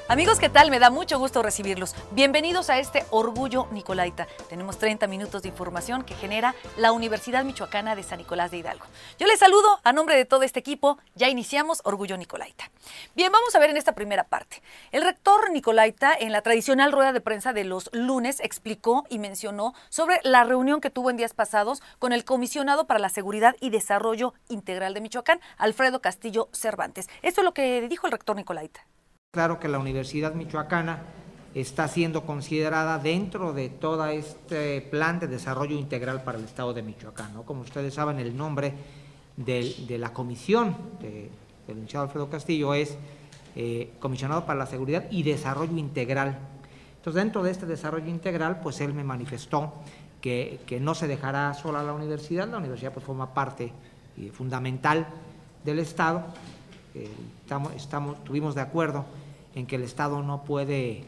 Amigos, ¿qué tal? Me da mucho gusto recibirlos. Bienvenidos a este Orgullo Nicolaita. Tenemos 30 minutos de información que genera la Universidad Michoacana de San Nicolás de Hidalgo. Yo les saludo a nombre de todo este equipo. Ya iniciamos Orgullo Nicolaita. Bien, vamos a ver en esta primera parte. El rector Nicolaita, en la tradicional rueda de prensa de los lunes, explicó y mencionó sobre la reunión que tuvo en días pasados con el comisionado para la Seguridad y Desarrollo Integral de Michoacán, Alfredo Castillo Cervantes. Esto es lo que dijo el rector Nicolaita. Claro que la Universidad Michoacana está siendo considerada dentro de todo este plan de desarrollo integral para el Estado de Michoacán, ¿no? Como ustedes saben, el nombre de la comisión del licenciado Alfredo Castillo es Comisionado para la Seguridad y Desarrollo Integral. Entonces, dentro de este desarrollo integral, pues él me manifestó que no se dejará sola la universidad pues forma parte fundamental del Estado. Estuvimos de acuerdo en que el Estado no puede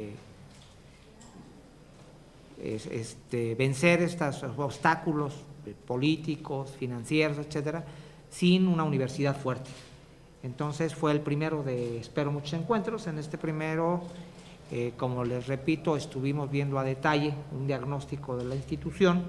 vencer estos obstáculos políticos, financieros, etcétera, sin una universidad fuerte. Entonces fue el primero de, espero, muchos encuentros. En este primero, como les repito, estuvimos viendo a detalle un diagnóstico de la institución.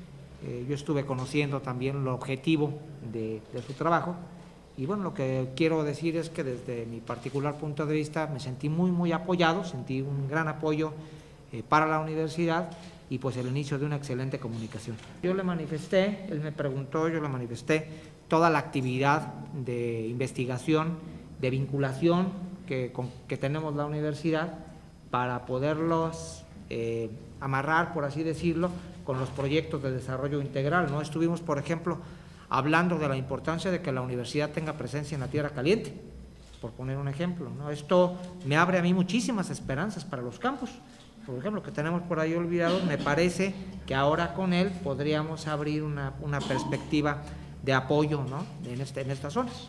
Yo estuve conociendo también el objetivo de su trabajo. Y bueno, lo que quiero decir es que desde mi particular punto de vista me sentí muy apoyado, sentí un gran apoyo para la universidad y pues el inicio de una excelente comunicación. Yo le manifesté, él me preguntó, yo le manifesté toda la actividad de investigación, de vinculación que tenemos la universidad para poderlos amarrar, por así decirlo, con los proyectos de desarrollo integral, ¿no? Estuvimos, por ejemplo, hablando de la importancia de que la universidad tenga presencia en la tierra caliente, por poner un ejemplo, ¿no? Esto me abre a mí muchísimas esperanzas para los campus. Por ejemplo, que tenemos por ahí olvidados, me parece que ahora con él podríamos abrir una perspectiva de apoyo, ¿no? en estas zonas.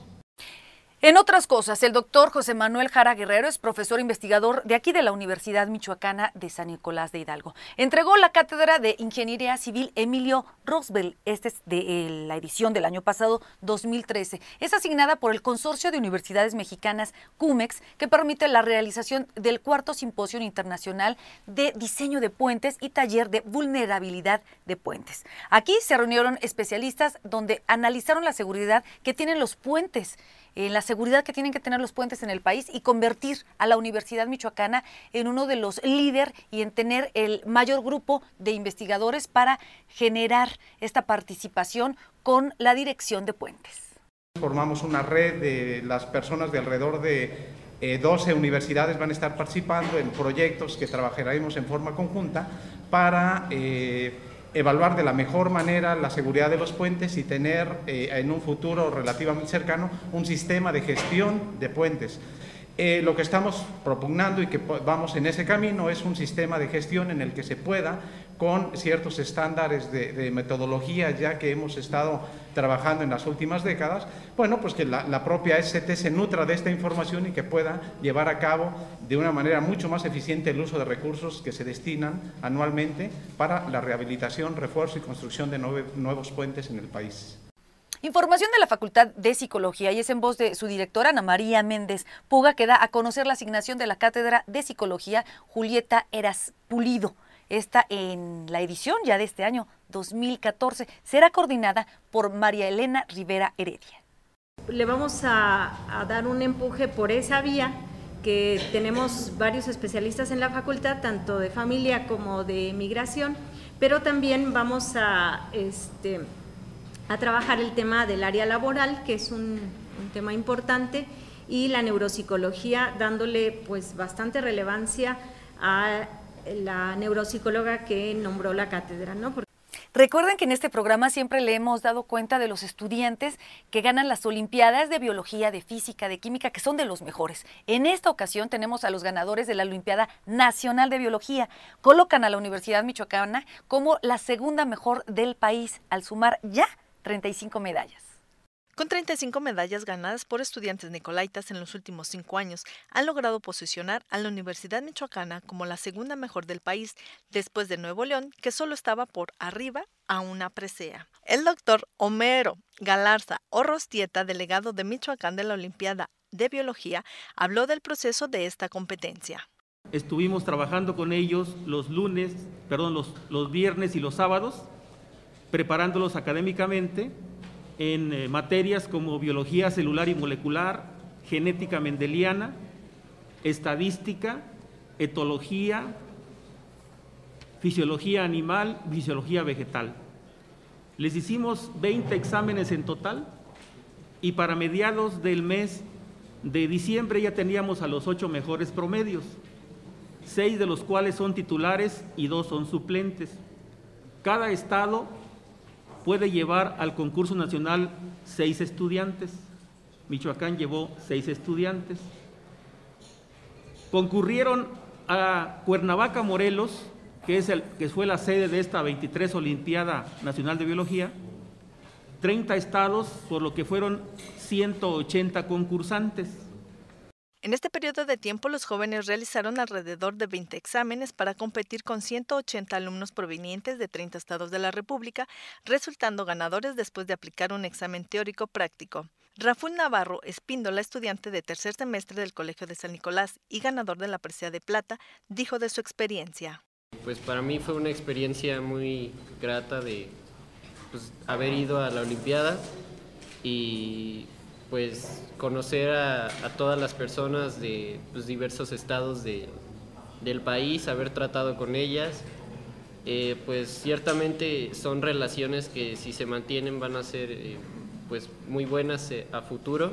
En otras cosas, el doctor José Manuel Jara Guerrero es profesor investigador de aquí de la Universidad Michoacana de San Nicolás de Hidalgo. Entregó la cátedra de Ingeniería Civil Emilio Roosevelt, esta es de la edición del año pasado, 2013. Es asignada por el Consorcio de Universidades Mexicanas, CUMEX, que permite la realización del cuarto Simposio Internacional de Diseño de Puentes y Taller de Vulnerabilidad de Puentes. Aquí se reunieron especialistas donde analizaron la seguridad que tienen los puentes, la seguridad que tienen que tener los puentes en el país y convertir a la Universidad Michoacana en uno de los líderes y en tener el mayor grupo de investigadores para generar esta participación con la dirección de puentes. Formamos una red de las personas de alrededor de 12 universidades van a estar participando en proyectos que trabajaremos en forma conjunta para evaluar de la mejor manera la seguridad de los puentes y tener en un futuro relativamente cercano un sistema de gestión de puentes. Lo que estamos propugnando y que vamos en ese camino es un sistema de gestión en el que se pueda, con ciertos estándares de metodología ya que hemos estado trabajando en las últimas décadas, bueno, pues que la propia ST se nutra de esta información y que pueda llevar a cabo de una manera mucho más eficiente el uso de recursos que se destinan anualmente para la rehabilitación, refuerzo y construcción de nuevos puentes en el país. Información de la Facultad de Psicología y es en voz de su directora Ana María Méndez Puga que da a conocer la asignación de la Cátedra de Psicología Julieta Eras Pulido. Esta en la edición ya de este año 2014 será coordinada por María Elena Rivera Heredia. Le vamos a dar un empuje por esa vía, que tenemos varios especialistas en la facultad, tanto de familia como de migración, pero también vamos a trabajar el tema del área laboral, que es un tema importante, y la neuropsicología, dándole pues bastante relevancia a la neuropsicóloga que nombró la cátedra, ¿no? Recuerden que en este programa siempre le hemos dado cuenta de los estudiantes que ganan las Olimpiadas de Biología, de Física, de Química, que son de los mejores. En esta ocasión tenemos a los ganadores de la Olimpiada Nacional de Biología. Colocan a la Universidad Michoacana como la segunda mejor del país, al sumar ya 35 medallas. Con 35 medallas ganadas por estudiantes nicolaitas en los últimos 5 años, han logrado posicionar a la Universidad Michoacana como la segunda mejor del país, después de Nuevo León, que solo estaba por arriba a una presea. El doctor Homero Galarza Orrostieta, delegado de Michoacán de la Olimpiada de Biología, habló del proceso de esta competencia. Estuvimos trabajando con ellos los viernes y los sábados, preparándolos académicamente en materias como biología celular y molecular, genética mendeliana, estadística, etología, fisiología animal, fisiología vegetal. Les hicimos 20 exámenes en total y para mediados del mes de diciembre ya teníamos a los 8 mejores promedios, 6 de los cuales son titulares y 2 son suplentes. Cada estado puede llevar al concurso nacional 6 estudiantes. Michoacán llevó 6 estudiantes. Concurrieron a Cuernavaca, Morelos, que fue la sede de esta 23 Olimpiada Nacional de Biología, 30 estados, por lo que fueron 180 concursantes. En este periodo de tiempo, los jóvenes realizaron alrededor de 20 exámenes para competir con 180 alumnos provenientes de 30 estados de la República, resultando ganadores después de aplicar un examen teórico práctico. Rafael Navarro Espíndola, estudiante de tercer semestre del Colegio de San Nicolás y ganador de la presea de plata, dijo de su experiencia. Pues para mí fue una experiencia muy grata de haber ido a la Olimpiada y pues conocer a todas las personas de diversos estados del país, haber tratado con ellas. Pues ciertamente son relaciones que si se mantienen van a ser pues muy buenas a futuro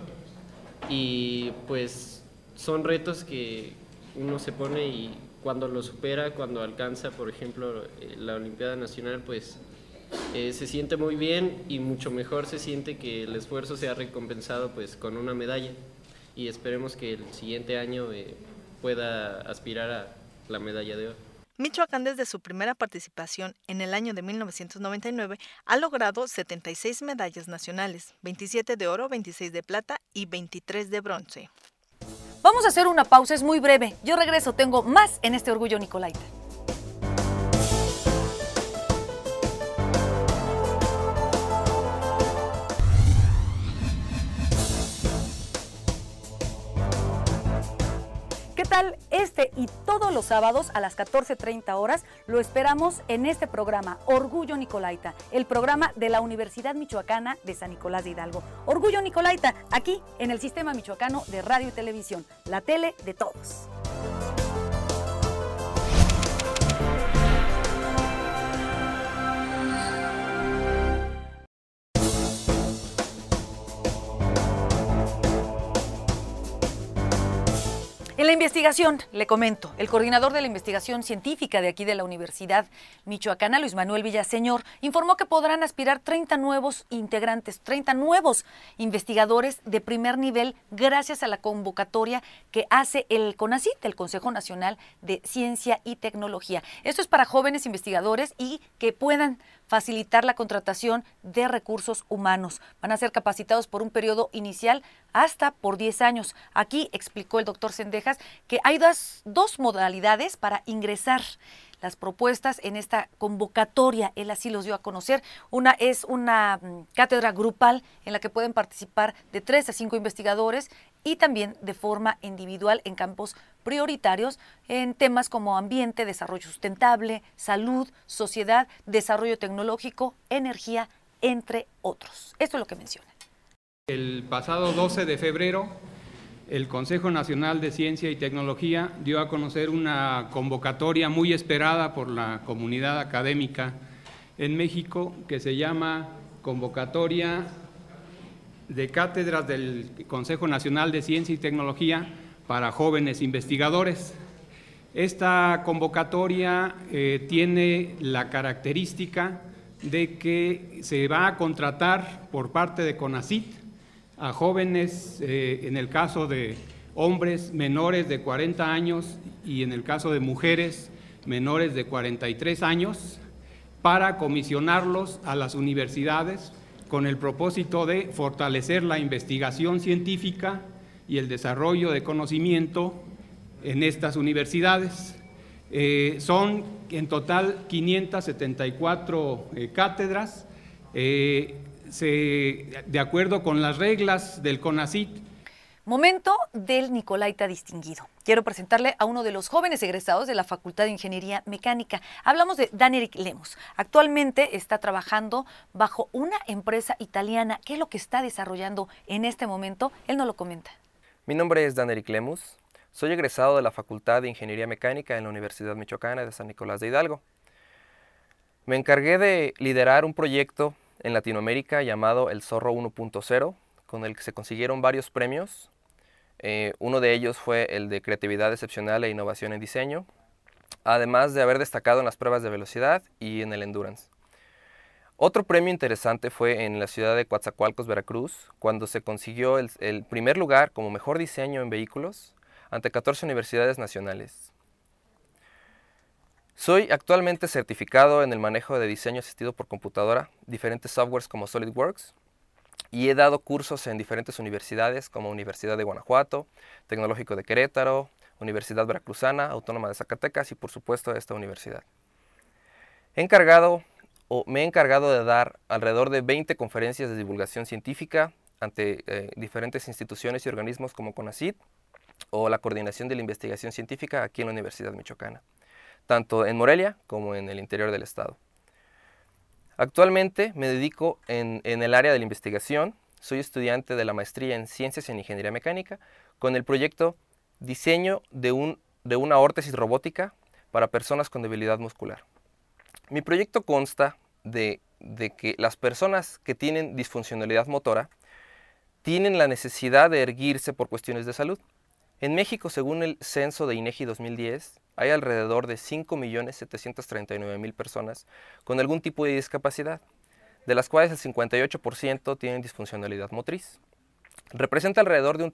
y pues son retos que uno se pone y cuando lo supera, cuando alcanza, por ejemplo, la Olimpiada Nacional, pues se siente muy bien y mucho mejor se siente que el esfuerzo sea recompensado pues con una medalla y esperemos que el siguiente año pueda aspirar a la medalla de oro. Michoacán, desde su primera participación en el año de 1999, ha logrado 76 medallas nacionales, 27 de oro, 26 de plata y 23 de bronce. Vamos a hacer una pausa, es muy breve. Yo regreso, tengo más en este Orgullo Nicolaita. ¿Qué tal? Este y todos los sábados a las 14:30 horas lo esperamos en este programa, Orgullo Nicolaita, el programa de la Universidad Michoacana de San Nicolás de Hidalgo. Orgullo Nicolaita, aquí en el Sistema Michoacano de Radio y Televisión, la tele de todos. En la investigación, le comento, el coordinador de la investigación científica de aquí de la Universidad Michoacana, Luis Manuel Villaseñor, informó que podrán aspirar 30 nuevos integrantes, 30 nuevos investigadores de primer nivel gracias a la convocatoria que hace el CONACYT, el Consejo Nacional de Ciencia y Tecnología. Esto es para jóvenes investigadores y que puedan facilitar la contratación de recursos humanos. Van a ser capacitados por un periodo inicial hasta por 10 años. Aquí explicó el doctor Cendejas que hay dos modalidades para ingresar las propuestas en esta convocatoria. Él así los dio a conocer. Una es una cátedra grupal en la que pueden participar de 3 a 5 investigadores y también de forma individual en campos prioritarios en temas como ambiente, desarrollo sustentable, salud, sociedad, desarrollo tecnológico, energía, entre otros. Esto es lo que menciona. El pasado 12 de febrero, el Consejo Nacional de Ciencia y Tecnología dio a conocer una convocatoria muy esperada por la comunidad académica en México que se llama Convocatoria de Cátedras del Consejo Nacional de Ciencia y Tecnología para jóvenes investigadores. Esta convocatoria tiene la característica de que se va a contratar por parte de CONACYT a jóvenes, en el caso de hombres menores de 40 años y en el caso de mujeres menores de 43 años, para comisionarlos a las universidades con el propósito de fortalecer la investigación científica y el desarrollo de conocimiento en estas universidades. Son en total 574 cátedras, de acuerdo con las reglas del CONACYT. Momento del Nicolaita distinguido. Quiero presentarle a uno de los jóvenes egresados de la Facultad de Ingeniería Mecánica. Hablamos de Daneric Lemus. Actualmente está trabajando bajo una empresa italiana. ¿Qué es lo que está desarrollando en este momento? Él nos lo comenta. Mi nombre es Daneric Lemus. Soy egresado de la Facultad de Ingeniería Mecánica en la Universidad Michoacana de San Nicolás de Hidalgo. Me encargué de liderar un proyecto en Latinoamérica llamado El Zorro 1.0, con el que se consiguieron varios premios. Uno de ellos fue el de Creatividad Excepcional e Innovación en Diseño, además de haber destacado en las pruebas de velocidad y en el Endurance. Otro premio interesante fue en la ciudad de Coatzacoalcos, Veracruz, cuando se consiguió el primer lugar como mejor diseño en vehículos ante 14 universidades nacionales. Soy actualmente certificado en el manejo de diseño asistido por computadora, diferentes softwares como SolidWorks, y he dado cursos en diferentes universidades como Universidad de Guanajuato, Tecnológico de Querétaro, Universidad Veracruzana, Autónoma de Zacatecas y por supuesto esta universidad. Me he encargado de dar alrededor de 20 conferencias de divulgación científica ante diferentes instituciones y organismos como CONACYT o la Coordinación de la Investigación Científica aquí en la Universidad Michoacana, tanto en Morelia como en el interior del estado. Actualmente me dedico en el área de la investigación. Soy estudiante de la maestría en Ciencias en Ingeniería Mecánica con el proyecto Diseño de una órtesis robótica para personas con debilidad muscular. Mi proyecto consta de que las personas que tienen disfuncionalidad motora tienen la necesidad de erguirse por cuestiones de salud. En México, según el censo de INEGI 2010, hay alrededor de 5.739.000 personas con algún tipo de discapacidad, de las cuales el 58% tienen disfuncionalidad motriz. Representa alrededor de un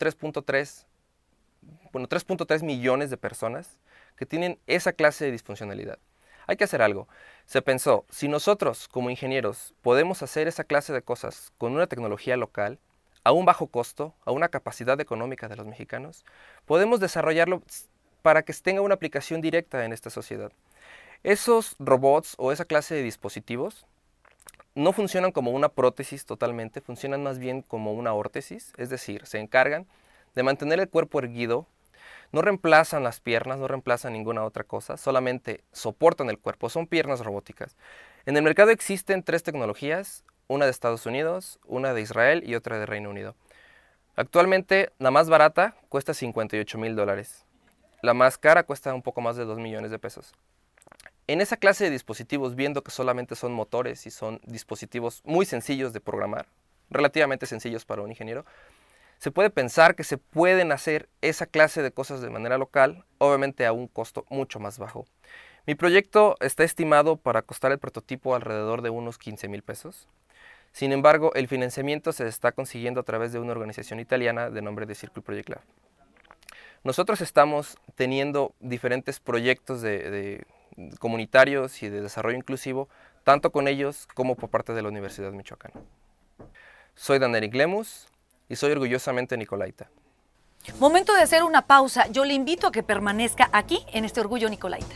3.3 millones de personas que tienen esa clase de disfuncionalidad. Hay que hacer algo. Se pensó, si nosotros como ingenieros podemos hacer esa clase de cosas con una tecnología local, a un bajo costo, a una capacidad económica de los mexicanos, podemos desarrollarlo para que tenga una aplicación directa en esta sociedad. Esos robots o esa clase de dispositivos no funcionan como una prótesis totalmente, funcionan más bien como una órtesis, es decir, se encargan de mantener el cuerpo erguido, no reemplazan las piernas, no reemplazan ninguna otra cosa, solamente soportan el cuerpo, son piernas robóticas. En el mercado existen 3 tecnologías, una de Estados Unidos, una de Israel y otra de Reino Unido. Actualmente la más barata cuesta $58,000. La más cara cuesta un poco más de 2 millones de pesos. En esa clase de dispositivos, viendo que solamente son motores y son dispositivos muy sencillos de programar, relativamente sencillos para un ingeniero, se puede pensar que se pueden hacer esa clase de cosas de manera local, obviamente a un costo mucho más bajo. Mi proyecto está estimado para costar el prototipo alrededor de unos 15,000 pesos. Sin embargo, el financiamiento se está consiguiendo a través de una organización italiana de nombre de Circle Project Lab. Nosotros estamos teniendo diferentes proyectos comunitarios y de desarrollo inclusivo, tanto con ellos como por parte de la Universidad Michoacana. Soy Daneric Lemus y soy orgullosamente nicolaita. Momento de hacer una pausa. Yo le invito a que permanezca aquí en este Orgullo Nicolaita.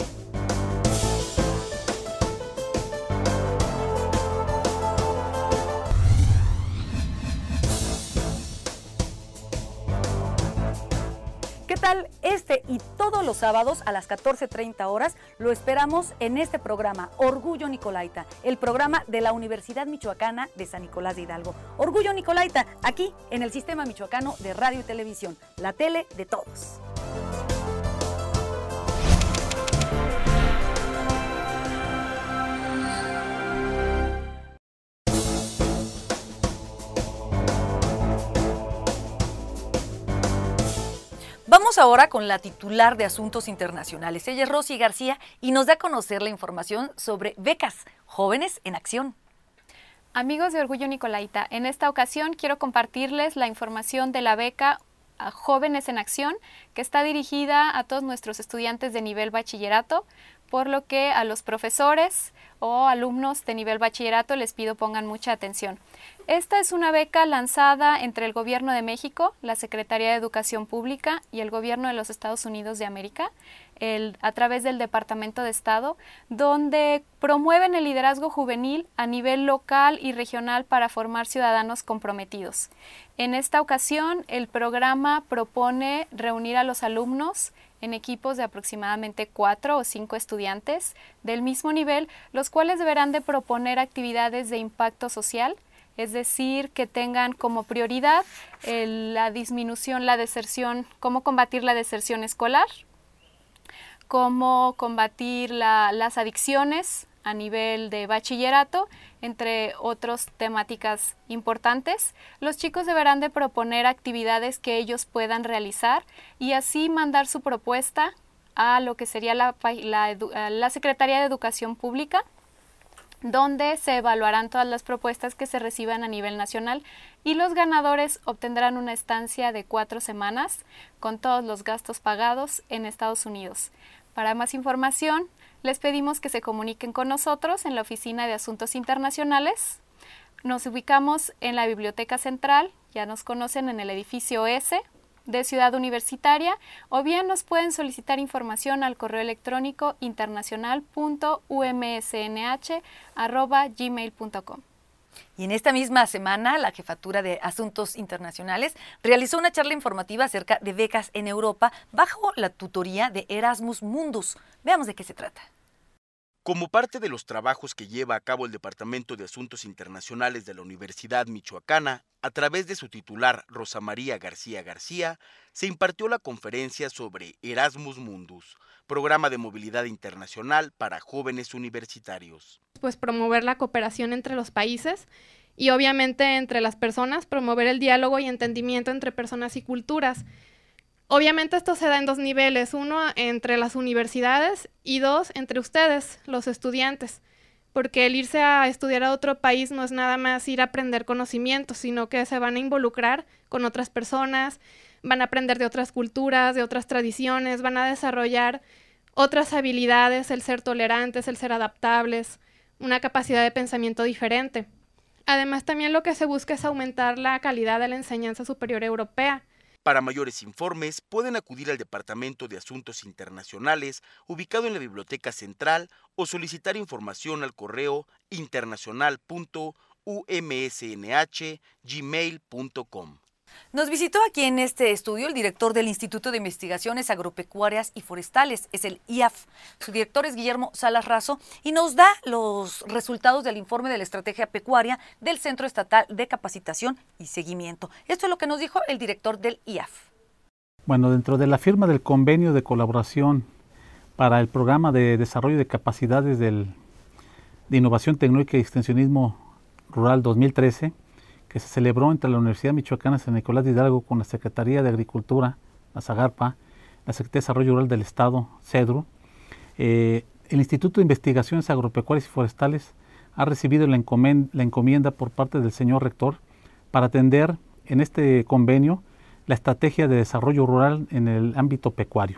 ¿Qué tal? Este y todos los sábados a las 14:30 horas lo esperamos en este programa, Orgullo Nicolaita, el programa de la Universidad Michoacana de San Nicolás de Hidalgo. Orgullo Nicolaita, aquí en el Sistema Michoacano de Radio y Televisión, la tele de todos. Vamos ahora con la titular de Asuntos Internacionales. Ella es Rosy García y nos da a conocer la información sobre becas Jóvenes en Acción. Amigos de Orgullo Nicolaita, en esta ocasión quiero compartirles la información de la beca Jóvenes en Acción, que está dirigida a todos nuestros estudiantes de nivel bachillerato, por lo que a los profesores o alumnos de nivel bachillerato les pido pongan mucha atención. Esta es una beca lanzada entre el Gobierno de México, la Secretaría de Educación Pública y el Gobierno de los Estados Unidos de América, a través del Departamento de Estado, donde promueven el liderazgo juvenil a nivel local y regional para formar ciudadanos comprometidos. En esta ocasión, el programa propone reunir a los alumnos en equipos de aproximadamente 4 o 5 estudiantes del mismo nivel, los cuales deberán de proponer actividades de impacto social, es decir, que tengan como prioridad la disminución, la deserción, cómo combatir la deserción escolar, cómo combatir las adicciones a nivel de bachillerato, entre otras temáticas importantes. Los chicos deberán de proponer actividades que ellos puedan realizar y así mandar su propuesta a lo que sería la Secretaría de Educación Pública, donde se evaluarán todas las propuestas que se reciban a nivel nacional y los ganadores obtendrán una estancia de 4 semanas con todos los gastos pagados en Estados Unidos. Para más información, les pedimos que se comuniquen con nosotros en la Oficina de Asuntos Internacionales. Nos ubicamos en la Biblioteca Central, ya nos conocen en el edificio S de Ciudad Universitaria, o bien nos pueden solicitar información al correo electrónico internacional.umsnh@gmail.com. Y en esta misma semana, la Jefatura de Asuntos Internacionales realizó una charla informativa acerca de becas en Europa bajo la tutoría de Erasmus Mundus. Veamos de qué se trata. Como parte de los trabajos que lleva a cabo el Departamento de Asuntos Internacionales de la Universidad Michoacana, a través de su titular Rosa María García García, se impartió la conferencia sobre Erasmus Mundus, programa de movilidad internacional para jóvenes universitarios. Pues promover la cooperación entre los países y obviamente entre las personas, promover el diálogo y entendimiento entre personas y culturas. Obviamente esto se da en 2 niveles, uno entre las universidades y 2 entre ustedes, los estudiantes, porque el irse a estudiar a otro país no es nada más ir a aprender conocimientos, sino que se van a involucrar con otras personas, van a aprender de otras culturas, de otras tradiciones, van a desarrollar otras habilidades, el ser tolerantes, el ser adaptables, una capacidad de pensamiento diferente. Además, también lo que se busca es aumentar la calidad de la enseñanza superior europea. Para mayores informes, pueden acudir al Departamento de Asuntos Internacionales, ubicado en la Biblioteca Central, o solicitar información al correo internacional.umsnh@gmail.com. Nos visitó aquí en este estudio el director del Instituto de Investigaciones Agropecuarias y Forestales, es el IAF. Su director es Guillermo Salas Razo y nos da los resultados del informe de la estrategia pecuaria del Centro Estatal de Capacitación y Seguimiento. Esto es lo que nos dijo el director del IAF. Bueno, dentro de la firma del convenio de colaboración para el programa de desarrollo de capacidades de innovación tecnológica y extensionismo rural 2013, que se celebró entre la Universidad Michoacana San Nicolás de Hidalgo con la Secretaría de Agricultura, la SAGARPA, la Secretaría de Desarrollo Rural del Estado, CEDRU, el Instituto de Investigaciones Agropecuarias y Forestales ha recibido la encomienda por parte del señor rector para atender en este convenio la estrategia de desarrollo rural en el ámbito pecuario.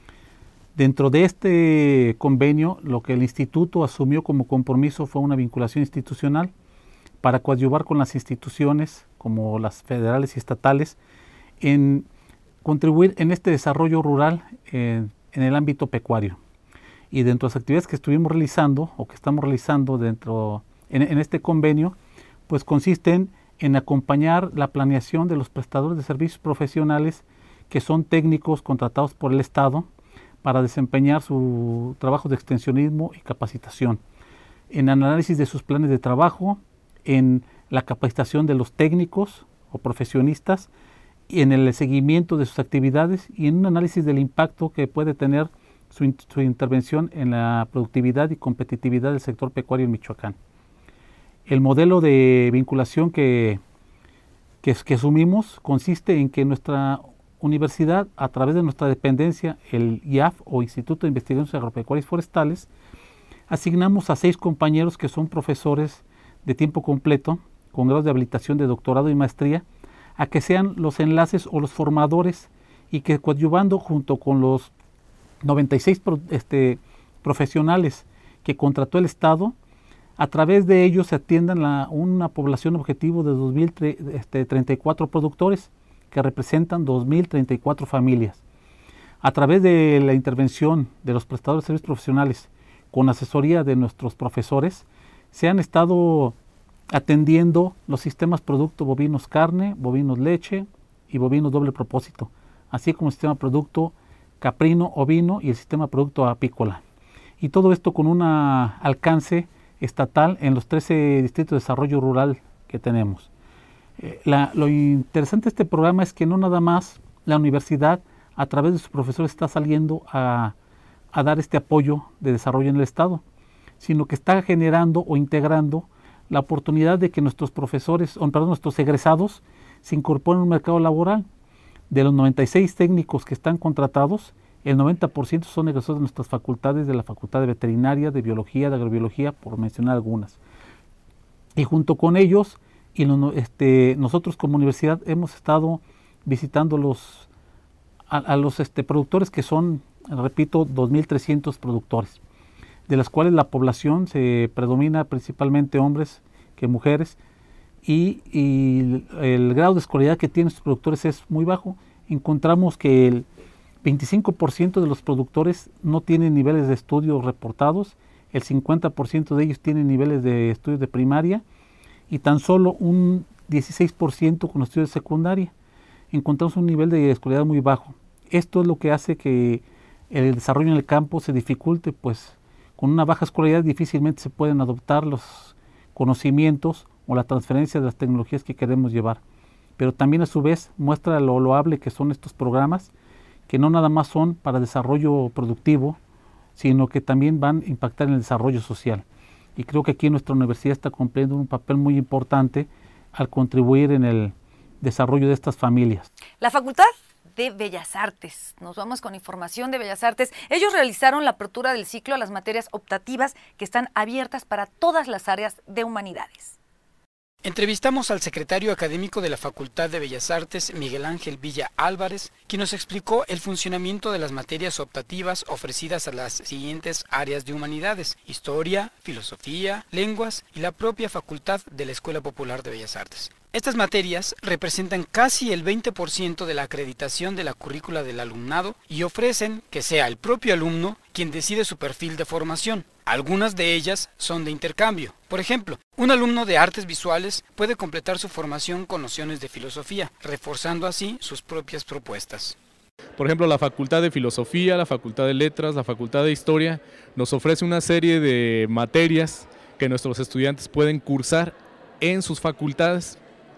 Dentro de este convenio, lo que el instituto asumió como compromiso fue una vinculación institucional para coadyuvar con las instituciones como las federales y estatales en contribuir en este desarrollo rural en el ámbito pecuario. Y dentro de las actividades que estuvimos realizando o que estamos realizando en este convenio, pues consisten en acompañar la planeación de los prestadores de servicios profesionales que son técnicos contratados por el Estado para desempeñar su trabajo de extensionismo y capacitación, en análisis de sus planes de trabajo, en la capacitación de los técnicos o profesionistas, y en el seguimiento de sus actividades y en un análisis del impacto que puede tener su intervención en la productividad y competitividad del sector pecuario en Michoacán. El modelo de vinculación que asumimos consiste en que nuestra universidad, a través de nuestra dependencia, el IAF o Instituto de Investigaciones Agropecuarias y Forestales, asignamos a 6 compañeros que son profesores de tiempo completo, con grados de habilitación de doctorado y maestría, a que sean los enlaces o los formadores y que coadyuvando junto con los 96 profesionales que contrató el Estado. A través de ellos se atiendan una población objetivo de 2.034 productores que representan 2.034 familias. A través de la intervención de los prestadores de servicios profesionales con asesoría de nuestros profesores, se han estado atendiendo los sistemas producto bovinos carne, bovinos leche y bovinos doble propósito, así como el sistema producto caprino ovino y el sistema producto apícola. Y todo esto con un alcance estatal en los 13 distritos de desarrollo rural que tenemos. Lo interesante de este programa es que no nada más la universidad a través de sus profesores está saliendo a dar este apoyo de desarrollo en el Estado, sino que está generando o integrando la oportunidad de que nuestros profesores, nuestros egresados se incorporen a un mercado laboral. De los 96 técnicos que están contratados, el 90% son egresados de nuestras facultades, de la Facultad de Veterinaria, de Biología, de Agrobiología, por mencionar algunas. Y junto con ellos, nosotros como universidad hemos estado visitando a los productores que son, repito, 2.300 productores, de las cuales la población se predomina principalmente hombres que mujeres, y el grado de escolaridad que tienen estos productores es muy bajo. Encontramos que el 25% de los productores no tienen niveles de estudio reportados, el 50% de ellos tienen niveles de estudios de primaria y tan solo un 16% con estudios de secundaria. Encontramos un nivel de escolaridad muy bajo. Esto es lo que hace que el desarrollo en el campo se dificulte, pues con una baja escolaridad difícilmente se pueden adoptar los conocimientos o la transferencia de las tecnologías que queremos llevar. Pero también a su vez muestra lo loable que son estos programas, que no nada más son para desarrollo productivo, sino que también van a impactar en el desarrollo social. Y creo que aquí nuestra universidad está cumpliendo un papel muy importante al contribuir en el desarrollo de estas familias. La Facultad de Bellas Artes. Nos vamos con información de Bellas Artes. Ellos realizaron la apertura del ciclo a las materias optativas que están abiertas para todas las áreas de humanidades. Entrevistamos al secretario académico de la Facultad de Bellas Artes, Miguel Ángel Villa Álvarez, quien nos explicó el funcionamiento de las materias optativas ofrecidas a las siguientes áreas de humanidades: historia, filosofía, lenguas y la propia facultad de la Escuela Popular de Bellas Artes. Estas materias representan casi el 20% de la acreditación de la currícula del alumnado y ofrecen que sea el propio alumno quien decide su perfil de formación. Algunas de ellas son de intercambio. Por ejemplo, un alumno de artes visuales puede completar su formación con nociones de filosofía, reforzando así sus propias propuestas. Por ejemplo, la Facultad de Filosofía, la Facultad de Letras, la Facultad de Historia nos ofrece una serie de materias que nuestros estudiantes pueden cursar en sus facultades,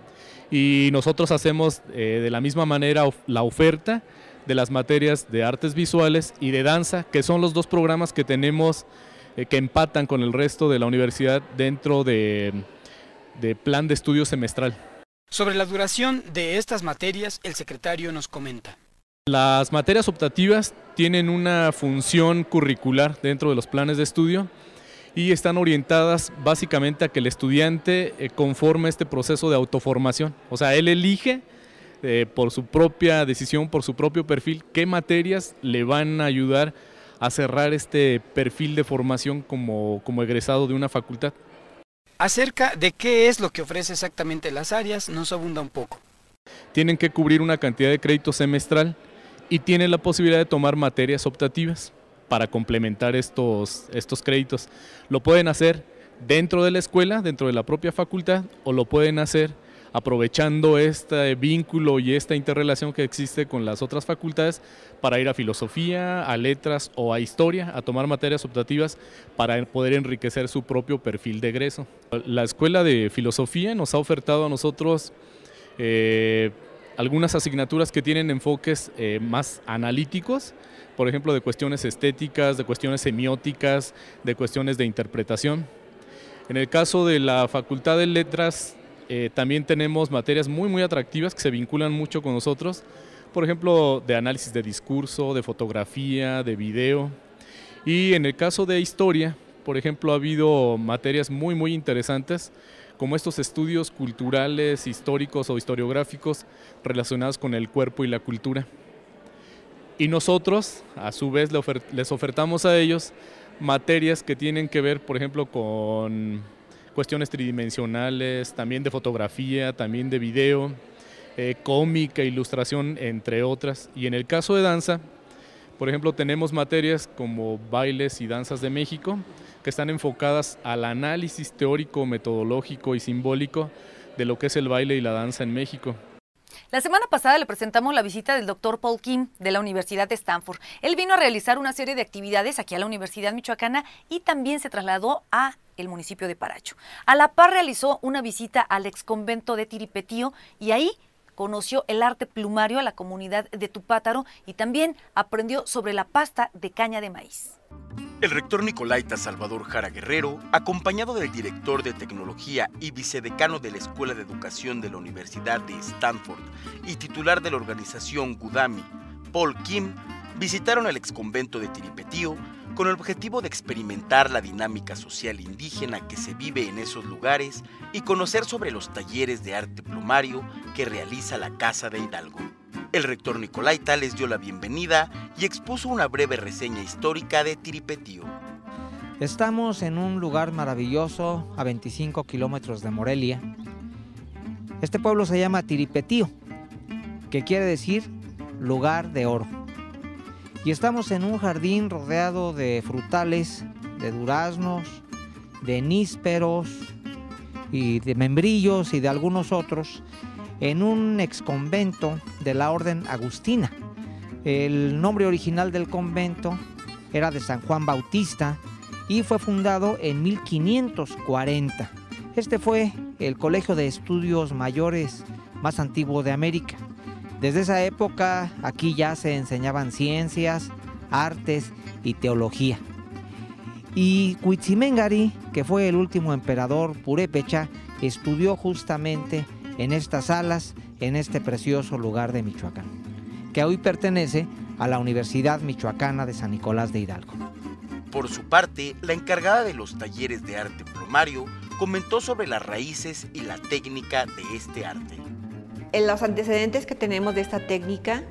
y nosotros hacemos de la misma manera la oferta de las materias de artes visuales y de danza, que son los dos programas que tenemos que empatan con el resto de la universidad dentro de plan de estudio semestral. Sobre la duración de estas materias, el secretario nos comenta. Las materias optativas tienen una función curricular dentro de los planes de estudio y están orientadas básicamente a que el estudiante conforme este proceso de autoformación. O sea, él elige por su propia decisión, por su propio perfil, qué materias le van a ayudar a cerrar este perfil de formación como egresado de una facultad. Acerca de qué es lo que ofrece exactamente las áreas, nos abunda un poco. Tienen que cubrir una cantidad de créditos semestral y tienen la posibilidad de tomar materias optativas para complementar estos créditos. Lo pueden hacer dentro de la escuela, dentro de la propia facultad, o lo pueden hacer aprovechando este vínculo y esta interrelación que existe con las otras facultades para ir a filosofía, a letras o a historia, a tomar materias optativas para poder enriquecer su propio perfil de egreso. La Escuela de Filosofía nos ha ofertado a nosotros algunas asignaturas que tienen enfoques más analíticos, por ejemplo, de cuestiones estéticas, de cuestiones semióticas, de cuestiones de interpretación. En el caso de la Facultad de Letras, también tenemos materias muy atractivas que se vinculan mucho con nosotros, por ejemplo, de análisis de discurso, de fotografía, de video. Y en el caso de historia, por ejemplo, ha habido materias muy interesantes, como estos estudios culturales, históricos o historiográficos relacionados con el cuerpo y la cultura. Y nosotros, a su vez, les ofertamos a ellos materias que tienen que ver, por ejemplo, con cuestiones tridimensionales, también de fotografía, también de video, cómica, ilustración, entre otras. Y en el caso de danza, por ejemplo, tenemos materias como bailes y danzas de México, que están enfocadas al análisis teórico, metodológico y simbólico de lo que es el baile y la danza en México. La semana pasada le presentamos la visita del doctor Paul Kim de la Universidad de Stanford. Él vino a realizar una serie de actividades aquí a la Universidad Michoacana y también se trasladó a el municipio de Paracho. A la par realizó una visita al exconvento de Tiripetío y ahí conoció el arte plumario a la comunidad de Tupátaro y también aprendió sobre la pasta de caña de maíz. El rector nicolaita Salvador Jara Guerrero, acompañado del director de tecnología y vicedecano de la Escuela de Educación de la Universidad de Stanford y titular de la organización Gudami, Paul Kim, visitaron el exconvento de Tiripetío con el objetivo de experimentar la dinámica social indígena que se vive en esos lugares y conocer sobre los talleres de arte plumario que realiza la Casa de Hidalgo. El rector nicolaita les dio la bienvenida y expuso una breve reseña histórica de Tiripetío. Estamos en un lugar maravilloso a 25 kilómetros de Morelia. Este pueblo se llama Tiripetío, que quiere decir lugar de oro. Y estamos en un jardín rodeado de frutales, de duraznos, de nísperos y de membrillos y de algunos otros, en un exconvento de la Orden Agustina. El nombre original del convento era de San Juan Bautista y fue fundado en 1540. Este fue el colegio de estudios mayores más antiguo de América. Desde esa época aquí ya se enseñaban ciencias, artes y teología. Y Cuitzimengari, que fue el último emperador purépecha, estudió justamente en estas salas, en este precioso lugar de Michoacán, que hoy pertenece a la Universidad Michoacana de San Nicolás de Hidalgo. Por su parte, la encargada de los talleres de arte plumario comentó sobre las raíces y la técnica de este arte. En los antecedentes que tenemos de esta técnica,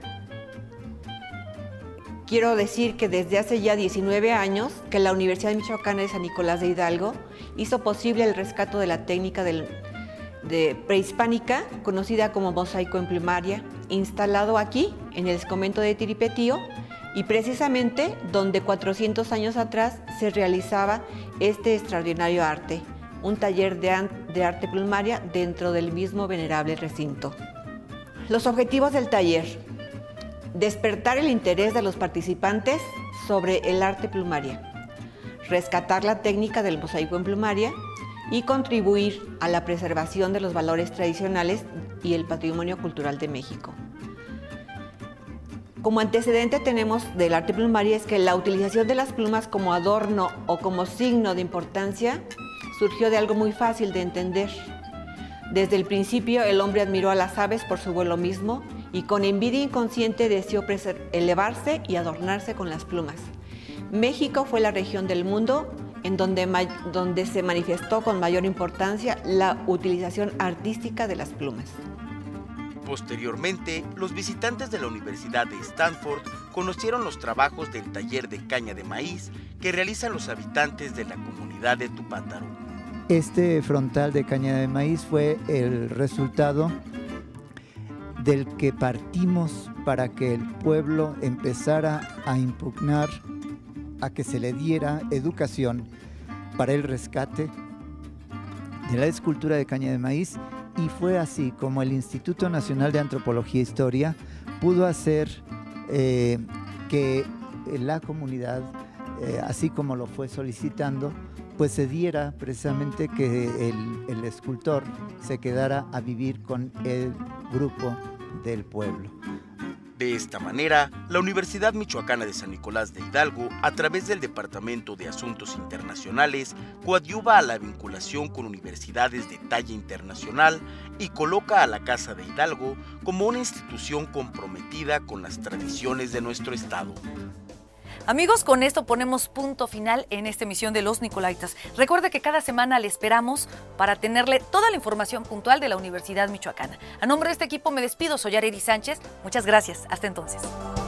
quiero decir que desde hace ya 19 años que la Universidad Michoacana de San Nicolás de Hidalgo hizo posible el rescate de la técnica de prehispánica, conocida como mosaico en plumaria, instalado aquí, en el exconvento de Tiripetío, y precisamente donde 400 años atrás se realizaba este extraordinario arte, un taller de arte plumaria dentro del mismo venerable recinto. Los objetivos del taller: despertar el interés de los participantes sobre el arte plumaria, rescatar la técnica del mosaico en plumaria y contribuir a la preservación de los valores tradicionales y el patrimonio cultural de México. Como antecedente tenemos del arte plumaria es que la utilización de las plumas como adorno o como signo de importancia surgió de algo muy fácil de entender. Desde el principio el hombre admiró a las aves por su vuelo mismo y con envidia inconsciente deseó elevarse y adornarse con las plumas. México fue la región del mundo en donde se manifestó con mayor importancia la utilización artística de las plumas. Posteriormente, los visitantes de la Universidad de Stanford conocieron los trabajos del taller de caña de maíz que realizan los habitantes de la comunidad de Tupátaro. Este frontal de caña de maíz fue el resultado del que partimos para que el pueblo empezara a impugnar a que se le diera educación para el rescate de la escultura de caña de maíz, y fue así como el Instituto Nacional de Antropología e Historia pudo hacer que la comunidad, así como lo fue solicitando, pues se diera precisamente que el escultor se quedara a vivir con el grupo del pueblo. De esta manera, la Universidad Michoacana de San Nicolás de Hidalgo, a través del Departamento de Asuntos Internacionales, coadyuva a la vinculación con universidades de talla internacional y coloca a la Casa de Hidalgo como una institución comprometida con las tradiciones de nuestro estado. Amigos, con esto ponemos punto final en esta emisión de Los Nicolaitas. Recuerde que cada semana le esperamos para tenerle toda la información puntual de la Universidad Michoacana. A nombre de este equipo me despido, soy Arely Sánchez. Muchas gracias. Hasta entonces.